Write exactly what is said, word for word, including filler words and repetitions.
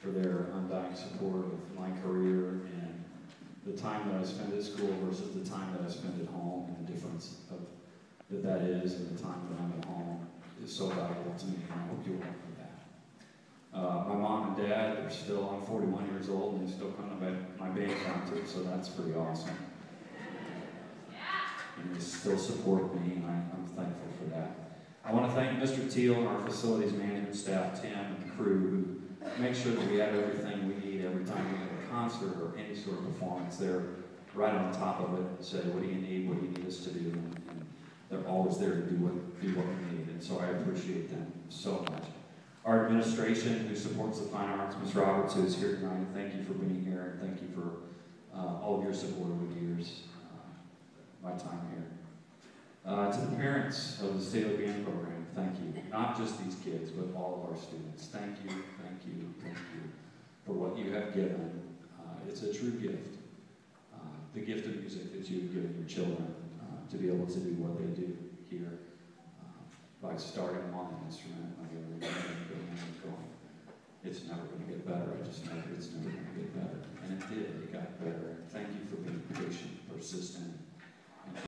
for their undying support of my career and the time that I spend at school versus the time that I spend at home, and the difference of that that is, and the time that I'm at home is so valuable to me, and I hope you'll remember that. Uh, my mom and dad, they're still, I'm forty-one years old, and they still come to my, my band concert, so that's pretty awesome. And they still support me, and I, I'm thankful for that. I want to thank Mister Teal and our facilities management staff, Tim, and the crew, who make sure that we have everything we need every time we have a concert or any sort of performance. They're right on top of it and say, what do you need, what do you need us to do? And, and they're always there to do what, do what we need, and so I appreciate them so much. Our administration, who supports the fine arts, Miz Roberts, who is here tonight, thank you for being here, and thank you for uh, all of your support over the years, uh, my time here. Uh, to the parents of the Staley Band program, thank you. Not just these kids, but all of our students. Thank you, thank you, thank you for what you have given. Uh, it's a true gift. Uh, the gift of music that you've given your children uh, to be able to do what they do here uh, by starting them on an instrument and getting them going. It's never going to get better. I just know it's never going to get better. And it did. It got better. Thank you for being patient, persistent,